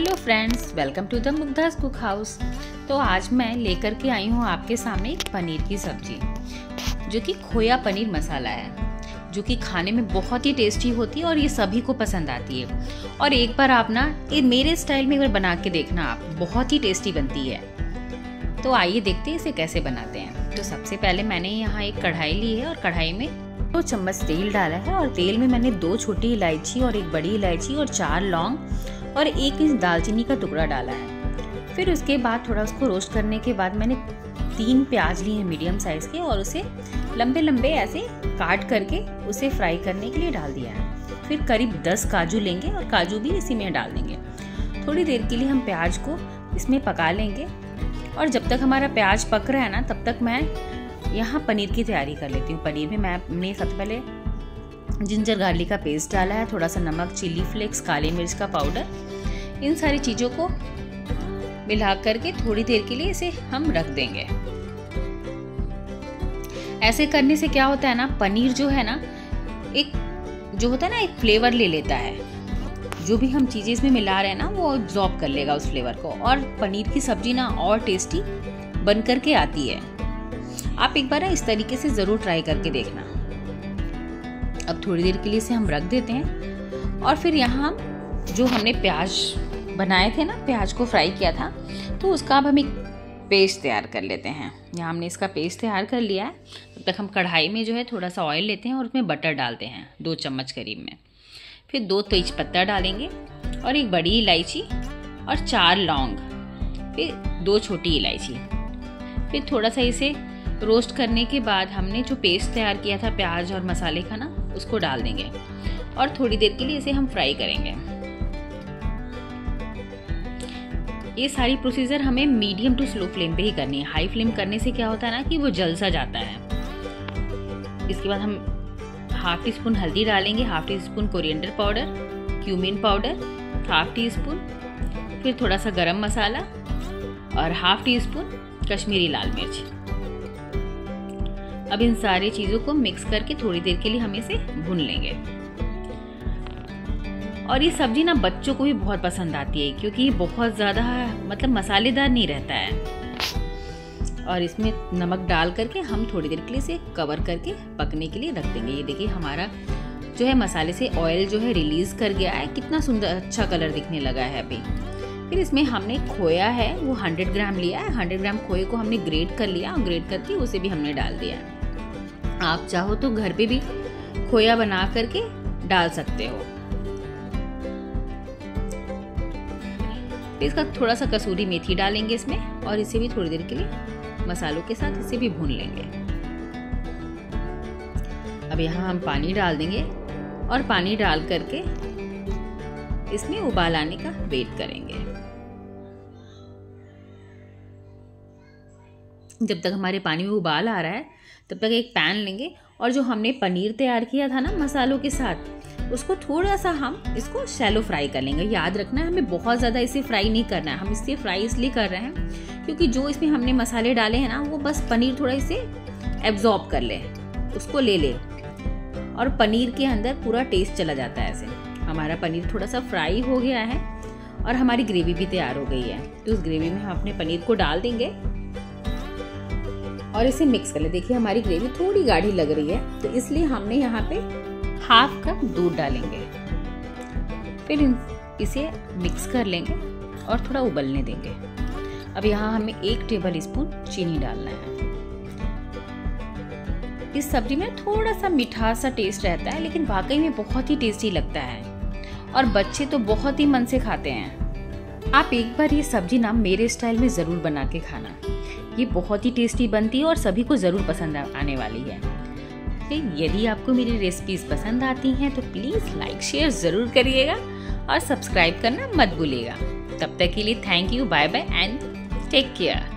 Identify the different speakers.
Speaker 1: Hello friends, welcome to the Mugdha's cook house. तो आज मैं लेकर के आई हूँ आपके सामने एक पनीर की सब्जी, जो कि खोया पनीर मसाला है, जो कि खाने में बहुत ही टेस्टी होती है और ये सभी को पसंद आती है। और एक बार आप ना ये मेरे स्टाइल में एक बार बना के देखना, आप बहुत ही टेस्टी बनती है। तो आइए देखते हैं इसे कैसे बनाते हैं। तो सबसे पहले मैंने यहाँ एक कढ़ाई ली है और कढ़ाई में 2 चम्मच तेल डाला है और तेल में मैंने 2 छोटी इलायची और 1 बड़ी इलायची और 4 लौंग और 1 इंच दालचीनी का टुकड़ा डाला है। फिर उसके बाद थोड़ा उसको रोस्ट करने के बाद मैंने 3 प्याज लिए हैं मीडियम साइज़ के और उसे लंबे लंबे ऐसे काट करके उसे फ्राई करने के लिए डाल दिया है। फिर करीब 10 काजू लेंगे और काजू भी इसी में डाल देंगे। थोड़ी देर के लिए हम प्याज को इसमें पका लेंगे और जब तक हमारा प्याज पक रहा है ना, तब तक मैं यहाँ पनीर की तैयारी कर लेती हूँ। पनीर में मैंने सबसे पहले जिंजर गार्लिक का पेस्ट डाला है, थोड़ा सा नमक, चिली फ्लेक्स, काली मिर्च का पाउडर, इन सारी चीज़ों को मिला करके थोड़ी देर के लिए इसे हम रख देंगे। ऐसे करने से क्या होता है ना, पनीर जो है ना एक जो होता है ना एक फ्लेवर ले लेता है। जो भी हम चीज़ें इसमें मिला रहे हैं ना वो एब्जॉर्ब कर लेगा उस फ्लेवर को और पनीर की सब्जी ना और टेस्टी बन करके आती है। आप एक बार ना इस तरीके से ज़रूर ट्राई करके देखना। अब थोड़ी देर के लिए इसे हम रख देते हैं और फिर यहाँ हम जो हमने प्याज बनाए थे ना, प्याज को फ्राई किया था, तो उसका अब हम एक पेस्ट तैयार कर लेते हैं। यहाँ हमने इसका पेस्ट तैयार कर लिया है। तब तक हम कढ़ाई में जो है थोड़ा सा ऑयल लेते हैं और उसमें बटर डालते हैं 2 चम्मच करीब में। फिर 2 तेज पत्ता डालेंगे और 1 बड़ी इलायची और 4 लौंग, फिर 2 छोटी इलायची। फिर थोड़ा सा इसे रोस्ट करने के बाद हमने जो पेस्ट तैयार किया था प्याज और मसाले का ना, उसको डाल देंगे और थोड़ी देर के लिए इसे हम फ्राई करेंगे। ये सारी प्रोसीजर हमें मीडियम टू स्लो फ्लेम पे ही करनी है। हाई फ्लेम करने से क्या होता है ना कि वो जल सा जाता है। इसके बाद हम ½ टी स्पून हल्दी डालेंगे, ½ teaspoon coriander powder, cumin powder ½ teaspoon, फिर थोड़ा सा गरम मसाला और ½ टी स्पून कश्मीरी लाल मिर्च। अब इन सारी चीज़ों को मिक्स करके थोड़ी देर के लिए हम इसे भून लेंगे। और ये सब्जी ना बच्चों को भी बहुत पसंद आती है, क्योंकि ये बहुत ज़्यादा मतलब मसालेदार नहीं रहता है। और इसमें नमक डाल करके हम थोड़ी देर के लिए इसे कवर करके पकने के लिए रख देंगे। ये देखिए हमारा जो है मसाले से ऑयल जो है रिलीज़ कर गया है, कितना सुंदर अच्छा कलर दिखने लगा है अभी। फिर इसमें हमने खोया है वो 100 ग्राम लिया है। 100 ग्राम खोए को हमने ग्रेट कर लिया, ग्रेट करके उसे भी हमने डाल दिया। आप चाहो तो घर पे भी खोया बना करके डाल सकते हो। इसका थोड़ा सा कसूरी मेथी डालेंगे इसमें और इसे भी थोड़ी देर के लिए मसालों के साथ इसे भी भून लेंगे। अब यहाँ हम पानी डाल देंगे और पानी डाल करके इसमें उबाल आने का वेट करेंगे। जब तक हमारे पानी में उबाल आ रहा है तब तक एक पैन लेंगे और जो हमने पनीर तैयार किया था ना मसालों के साथ, उसको थोड़ा सा हम इसको शैलो फ्राई कर लेंगे। याद रखना है हमें बहुत ज़्यादा इसे फ्राई नहीं करना है। हम इसे फ्राई इसलिए कर रहे हैं क्योंकि जो इसमें हमने मसाले डाले हैं ना, वो बस पनीर थोड़ा इसे एब्जॉर्ब कर ले, उसको ले ले और पनीर के अंदर पूरा टेस्ट चला जाता है। ऐसे हमारा पनीर थोड़ा सा फ्राई हो गया है और हमारी ग्रेवी भी तैयार हो गई है। तो उस ग्रेवी में हम अपने पनीर को डाल देंगे और इसे मिक्स कर ले। देखिए हमारी ग्रेवी थोड़ी गाढ़ी लग रही है, तो इसलिए हमने यहाँ पे ½ कप दूध डालेंगे। फिर इसे मिक्स कर लेंगे और थोड़ा उबलने देंगे। अब यहाँ हमें 1 टेबल स्पून चीनी डालना है। इस सब्जी में थोड़ा सा मीठा सा टेस्ट रहता है, लेकिन वाकई में बहुत ही टेस्टी लगता है और बच्चे तो बहुत ही मन से खाते हैं। आप एक बार ये सब्जी ना मेरे स्टाइल में ज़रूर बना के खाना। ये बहुत ही टेस्टी बनती है और सभी को ज़रूर पसंद आने वाली है। यदि आपको मेरी रेसिपीज़ पसंद आती हैं तो प्लीज़ लाइक शेयर ज़रूर करिएगा और सब्सक्राइब करना मत भूलिएगा। तब तक के लिए thank you, bye bye and take care.